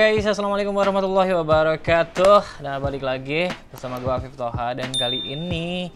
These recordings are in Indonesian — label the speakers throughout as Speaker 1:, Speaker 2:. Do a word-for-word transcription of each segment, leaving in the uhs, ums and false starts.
Speaker 1: Halo guys, assalamualaikum warahmatullahi wabarakatuh. Nah, balik lagi bersama gue Afif Toha. Dan kali ini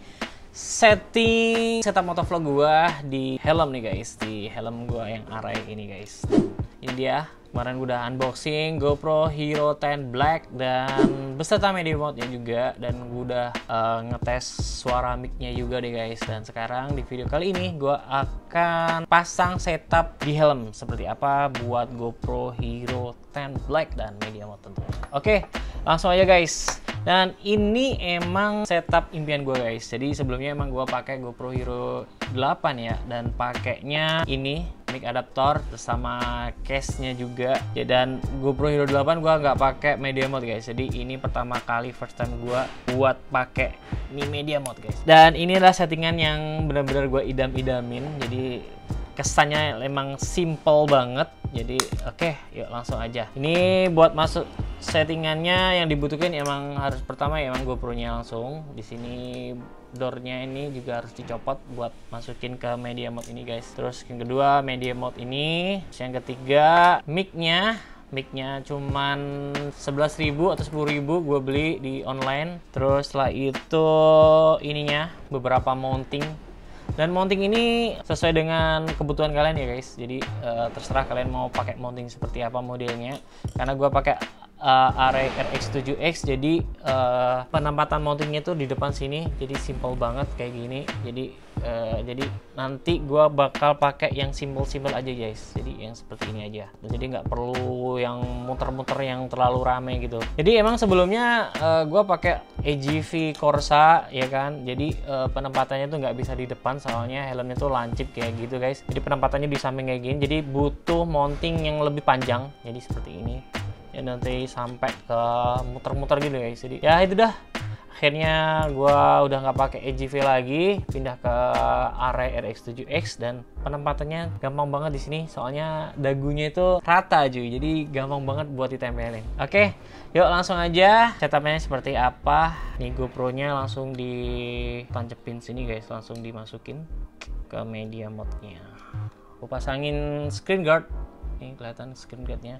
Speaker 1: setting setup motovlog gue di helm nih guys. Di helm gue yang Arai ini guys. Ini dia, kemarin gue udah unboxing GoPro Hero sepuluh Black dan beserta media mode-nya juga. Dan gue udah uh, ngetes suara mic-nya juga deh guys. Dan sekarang di video kali ini gue akan pasang setup di helm seperti apa buat GoPro Hero sepuluh Black dan media mode tentunya. Oke, langsung aja guys. Dan ini emang setup impian gue guys. Jadi sebelumnya emang gue pakai GoPro Hero delapan ya, dan pakainya ini mic adaptor sama case-nya juga. Ya, dan GoPro Hero delapan gue nggak pakai media mode guys. Jadi ini pertama kali first time gue buat pakai ini media mode guys. Dan ini adalah settingan yang benar-benar gue idam-idamin. Jadi kesannya emang simple banget. Jadi oke, okay, yuk langsung aja. Ini buat masuk settingannya yang dibutuhkan emang harus pertama ya emang GoPro-nya langsung. Di sini door-nya ini juga harus dicopot buat masukin ke media mode ini guys. Terus yang kedua media mode ini. Terus yang ketiga mic-nya. Mic-nya cuman sebelas ribu atau sepuluh ribu gue beli di online. Terus setelah itu ininya beberapa mounting. Dan mounting ini sesuai dengan kebutuhan kalian ya guys. Jadi uh, terserah kalian mau pakai mounting seperti apa modelnya. Karena gue pakai uh, Arai R X tujuh X, jadi uh, penempatan mountingnya tuh di depan sini. Jadi simple banget kayak gini. Jadi uh, jadi nanti gue bakal pakai yang simple-simple aja guys. Jadi yang seperti ini aja. Dan jadi nggak perlu yang muter-muter yang terlalu rame gitu. Jadi emang sebelumnya uh, gue pakai A G V Corsa ya kan. Jadi uh, penempatannya tuh nggak bisa di depan, soalnya helmnya tuh lancip kayak gitu guys. Jadi penempatannya di samping kayak gini. Jadi butuh mounting yang lebih panjang. Jadi seperti ini. Ya nanti sampai ke muter-muter gitu guys. Jadi ya itu dah. Akhirnya gua udah nggak pakai A G V lagi, pindah ke Arai R X tujuh X dan penempatannya gampang banget di sini. Soalnya dagunya itu rata cuy. Jadi gampang banget buat ditempelin. Oke, yuk langsung aja. Setupnya seperti apa? Nih GoPro-nya langsung ditancepin sini guys, langsung dimasukin ke media mode-nya. Aku pasangin screen guard. Nih kelihatan screen guard-nya.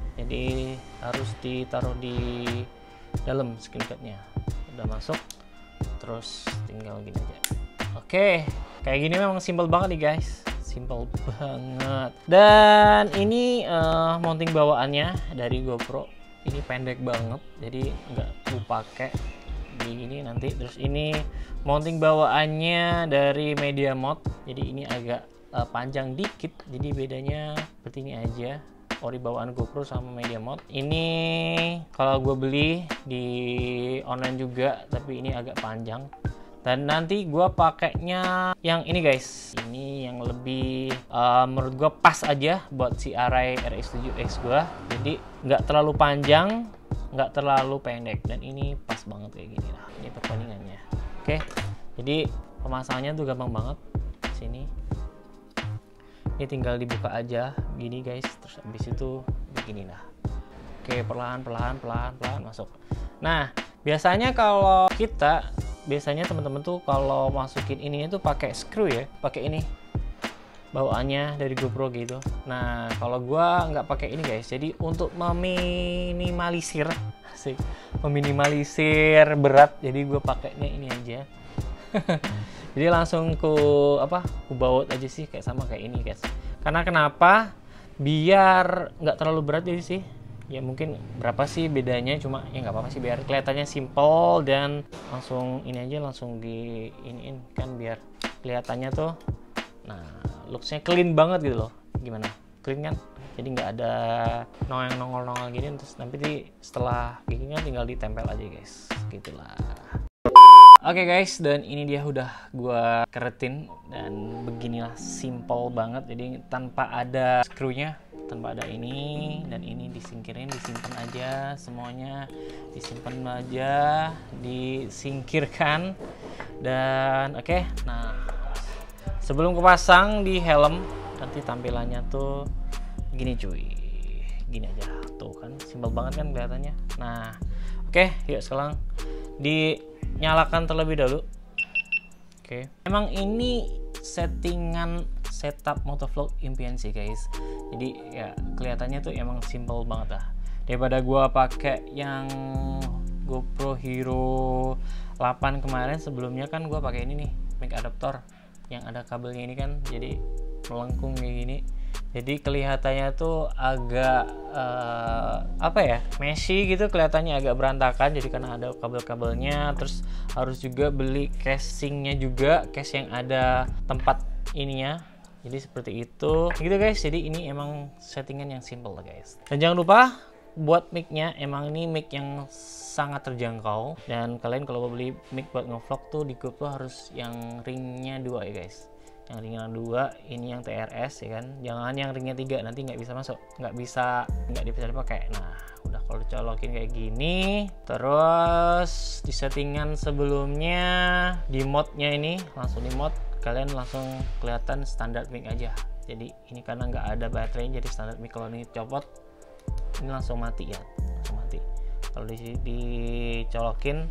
Speaker 1: Jadi harus ditaruh di dalam screen guard-nya. Udah masuk, terus tinggal gini aja. Oke, kayak gini memang simple banget nih guys, simple banget. Dan ini uh, mounting bawaannya dari GoPro. Ini pendek banget, jadi nggak gue pakai di ini nanti. Terus ini mounting bawaannya dari media mode, jadi ini agak uh, panjang dikit. Jadi bedanya seperti ini aja. Ori bawaan GoPro sama media mode. Ini kalau gue beli di online juga, tapi ini agak panjang. Dan nanti gue pakainya yang ini guys. Ini yang lebih uh, menurut gue pas aja buat si Arai R X tujuh X gue. Jadi nggak terlalu panjang, nggak terlalu pendek. Dan ini pas banget kayak gini lah. Ini perbandingannya. Oke. Jadi pemasangannya tuh gampang banget. Sini. Ini tinggal dibuka aja gini guys, terus habis itu begini lah. Oke, perlahan perlahan perlahan perlahan masuk. Nah, biasanya kalau kita biasanya teman-teman tuh kalau masukin ini tuh pakai screw ya, pakai ini bawaannya dari GoPro gitu. Nah, kalau gua nggak pakai ini guys. Jadi untuk meminimalisir sih, meminimalisir berat, jadi gue pakainya ini aja. Jadi langsung ku apa ku baut aja sih, kayak sama kayak ini guys. Karena kenapa? Biar nggak terlalu berat jadi sih. Ya mungkin berapa sih bedanya, cuma ya nggak apa-apa sih, biar kelihatannya simple dan langsung ini aja, langsung di iniin kan biar kelihatannya tuh, nah looksnya clean banget gitu loh. Gimana? Clean kan? Jadi nggak ada nongol nongol-nongol gini. Terus nanti di, setelah gini kan tinggal ditempel aja guys. Gitulah. Oke okay guys, dan ini dia udah gua keretin dan beginilah simple banget. Jadi tanpa ada screw-nya, tanpa ada ini dan ini disingkirin, disimpan aja semuanya, disimpan aja, disingkirkan. Dan oke, okay, nah sebelum kepasang di helm nanti tampilannya tuh gini cuy, gini aja tuh kan, simple banget kan kelihatannya. Nah oke, okay, yuk sekarang di nyalakan terlebih dahulu. Oke, okay. Emang ini settingan setup motovlog impian sih guys. Jadi ya kelihatannya tuh emang simple banget lah. daripada gua pakai yang GoPro Hero delapan kemarin. Sebelumnya kan gua pakai ini nih, mic adapter yang ada kabelnya ini kan, jadi melengkung kayak gini. Jadi kelihatannya tuh agak uh, apa ya, meshy gitu, kelihatannya agak berantakan. Jadi karena ada kabel-kabelnya, terus harus juga beli casingnya juga, case yang ada tempat ininya. Jadi seperti itu gitu guys. Jadi ini emang settingan yang simple lah guys. Dan jangan lupa buat mic-nya, emang ini mic yang sangat terjangkau. Dan kalian kalau beli mic buat ngevlog tuh di GoPro harus yang ringnya dua ya guys. Yang ringnya dua, ini yang T R S ya kan. Jangan yang ringnya tiga, nanti nggak bisa masuk, nggak bisa nggak bisa dipakai. Nah udah, kalau dicolokin kayak gini, terus di settingan sebelumnya di mode-nya ini langsung di mode, kalian langsung kelihatan standar mic aja. Jadi ini karena nggak ada baterai, jadi standar mic. Kalau ini copot, ini langsung mati ya, langsung mati. Kalau di dicolokin,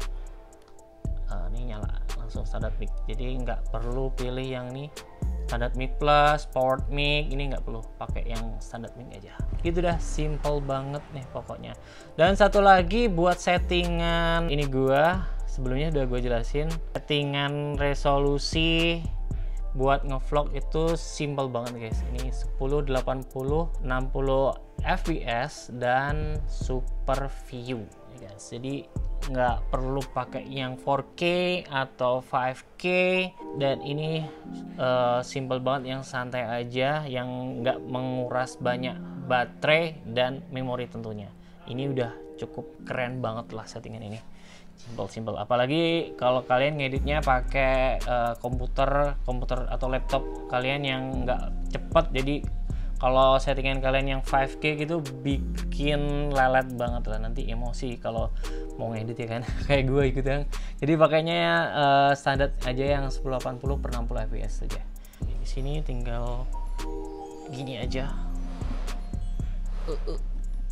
Speaker 1: uh, ini nyala langsung standar mic. Jadi nggak perlu pilih yang nih standar mic plus, powered mic, ini nggak perlu, pakai yang standar mic aja. Gitu dah, simple banget nih pokoknya. Dan satu lagi buat settingan ini gua sebelumnya udah gue jelasin, settingan resolusi buat ngevlog itu simple banget guys. Ini sepuluh, delapan puluh, enam puluh F P S dan super view ya guys. Jadi nggak perlu pakai yang four K atau five K, dan ini uh, simple banget, yang santai aja, yang nggak menguras banyak baterai dan memori tentunya. Ini udah cukup keren banget lah settingan ini, simple-simple. Apalagi kalau kalian ngeditnya pakai uh, komputer komputer atau laptop kalian yang nggak cepet, jadi kalau settingan kalian yang five K gitu bikin lelet banget lah, nanti emosi kalau mau ngedit ya kan. Kayak gue gitu kan. Jadi pakainya uh, standar aja yang sepuluh delapan puluh per enam puluh F P S saja. Di sini tinggal gini aja. Uh, uh.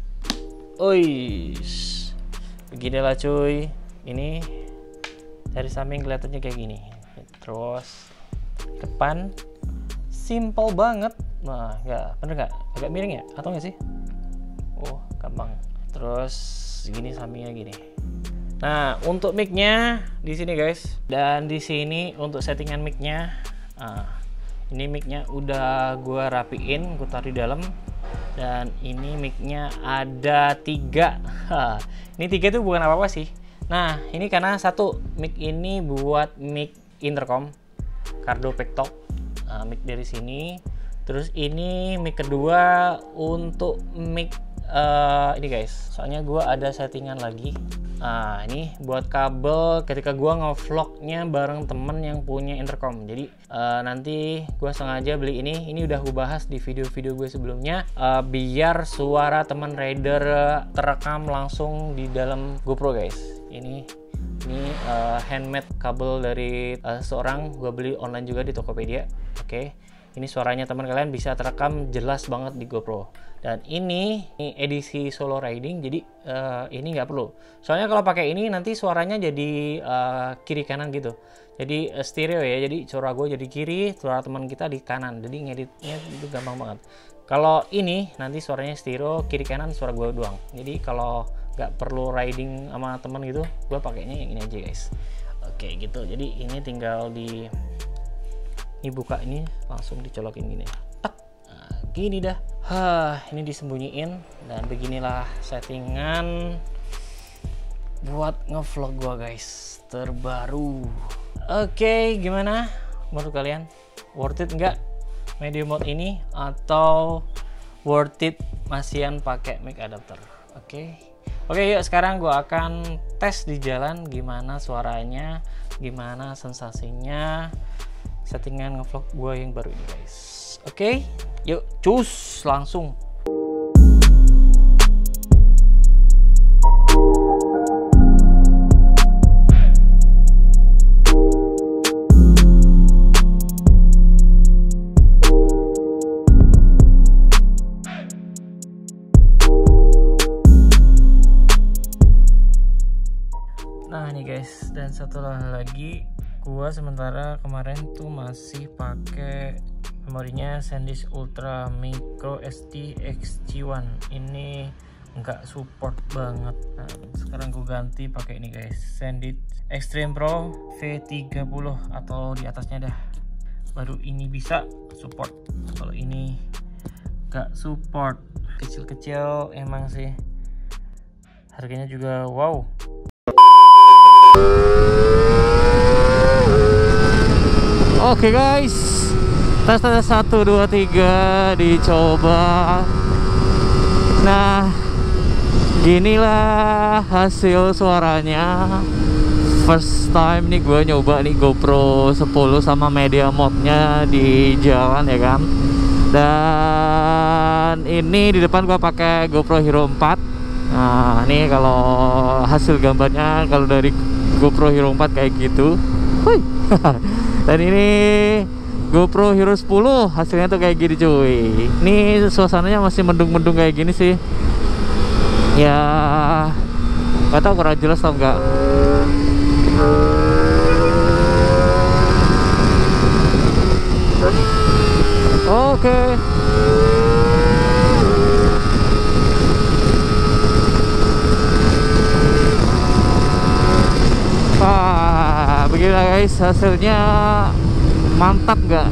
Speaker 1: Ois. Beginilah cuy. Ini dari samping kelihatannya kayak gini. Terus depan simple banget. Nah, nggak, bener nggak? Agak miring ya? Atau nggak sih? Oh, gampang. Terus gini sampingnya gini. Nah, untuk mic-nya di sini guys, dan di sini untuk settingan mic-nya. Nah, ini mic-nya udah gua rapiin, gua taruh di dalam. Dan ini mic-nya ada tiga. Ha, ini tiga itu bukan apa-apa sih. Nah, ini karena satu mic ini buat mic intercom, Cardo Pektok, nah, mic dari sini. Terus ini mic kedua untuk mic uh, ini guys. Soalnya gue ada settingan lagi. Nah, ini buat kabel ketika gue ngevlognya bareng temen yang punya intercom. Jadi uh, nanti gue sengaja beli ini. Ini udah gue bahas di video-video gue sebelumnya. Uh, biar suara teman rider terekam langsung di dalam GoPro guys. Ini ini uh, handmade kabel dari uh, seorang. Gue beli online juga di Tokopedia. Oke. Okay. Ini suaranya teman kalian bisa terekam jelas banget di GoPro. Dan ini, ini edisi solo riding, jadi uh, ini nggak perlu. Soalnya kalau pakai ini nanti suaranya jadi uh, kiri kanan gitu. Jadi uh, stereo ya. Jadi suara gue jadi kiri, suara teman kita di kanan. Jadi ngeditnya itu gampang banget. Kalau ini nanti suaranya stereo, kiri kanan suara gue doang. Jadi kalau nggak perlu riding sama teman gitu, gue pakainya yang ini aja guys. Oke gitu. Jadi ini tinggal di ini buka, ini langsung dicolokin gini, tak, nah, gini dah. Hah, ini disembunyiin, dan beginilah settingan buat ngevlog gua guys terbaru. Oke, gimana menurut kalian? Worth it nggak medium mode ini, atau worth it masihan pakai mic adapter? Oke, oke yuk sekarang gua akan tes di jalan gimana suaranya, gimana sensasinya settingan ngevlog gue yang baru ini guys. Oke, okay, yuk cus langsung. Nah nih guys, dan satu lagi, gua sementara kemarin tuh masih pakai memorinya SanDisk Ultra Micro S D X G satu. Ini nggak support banget. Nah, sekarang gue ganti pakai ini guys, Sendit Extreme Pro V tiga puluh atau di atasnya dah. Baru ini bisa support. Kalau ini nggak support. Kecil-kecil emang sih. Harganya juga wow. Oke okay guys, tes tes satu dua tiga dicoba. Nah, ginilah hasil suaranya. First time nih gue nyoba nih GoPro sepuluh sama media mode-nya di jalan ya kan. Dan ini di depan gue pakai GoPro Hero empat. Nah, ini kalau hasil gambarnya kalau dari GoPro Hero empat kayak gitu. Hui. Dan ini GoPro Hero sepuluh hasilnya tuh kayak gini cuy. Ini suasananya masih mendung-mendung kayak gini sih. Ya gak tau kurang jelas atau enggak. Oke okay. Ah, beginilah guys hasilnya. Mantap gak?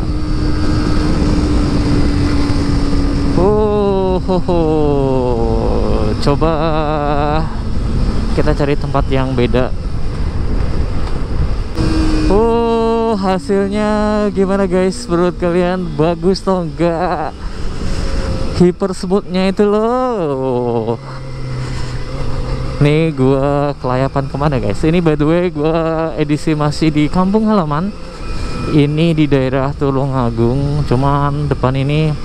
Speaker 1: Oh, ho, ho. Coba kita cari tempat yang beda. Oh, hasilnya gimana guys? Menurut kalian bagus atau enggak? Hyper smoothnya itu loh. Nih gua kelayapan kemana guys? Ini by the way gua edisi masih di kampung halaman. Ini di daerah Tulungagung, cuman depan ini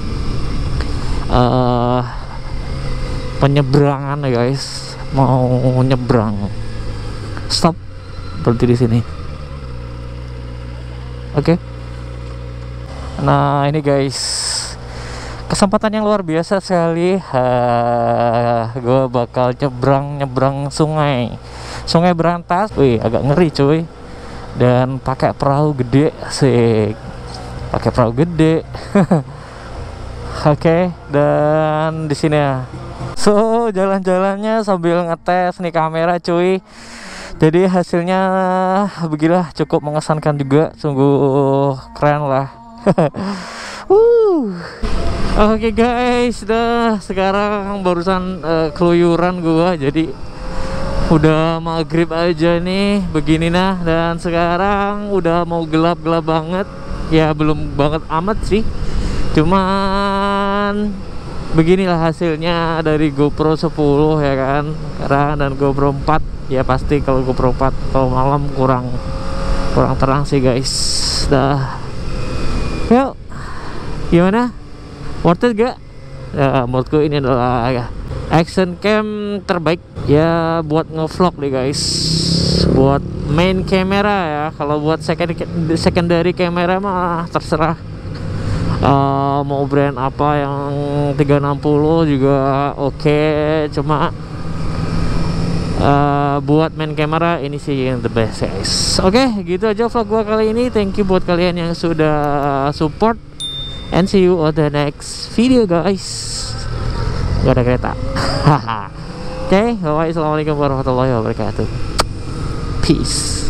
Speaker 1: uh, penyeberangan ya guys, mau nyebrang. Stop, berhenti di sini. Oke. Okay. Nah ini guys, kesempatan yang luar biasa sekali. Uh, gue bakal nyebrang nyebrang sungai, Sungai Berantas. Wih agak ngeri cuy. Dan pakai perahu gede sih, pakai perahu gede. Oke, okay, dan di sini ya. So jalan-jalannya sambil ngetes nih kamera cuy. Jadi hasilnya beginilah, cukup mengesankan juga, sungguh keren lah. uh. Oke okay guys, dah sekarang barusan uh, keluyuran gua, jadi udah maghrib aja nih begini nah. Dan sekarang udah mau gelap-gelap banget. Ya belum banget amat sih, cuman beginilah hasilnya dari GoPro sepuluh ya kan. Karena dan GoPro empat ya pasti kalau GoPro empat kalau malam kurang kurang terang sih guys. Dah, yuk gimana, worth it gak? Ya menurutku ini adalah ya, action cam terbaik ya buat ngevlog nih guys. Buat main kamera ya, kalau buat second secondary kamera mah terserah. Uh, mau brand apa yang tiga enam nol juga oke, okay. Cuma uh, buat main kamera ini sih yang the best guys. Oke okay, gitu aja vlog gua kali ini. Thank you buat kalian yang sudah support, and see you on the next video guys. Gak ada kereta. Oke, okay, bye. Assalamualaikum warahmatullahi wabarakatuh. Peace.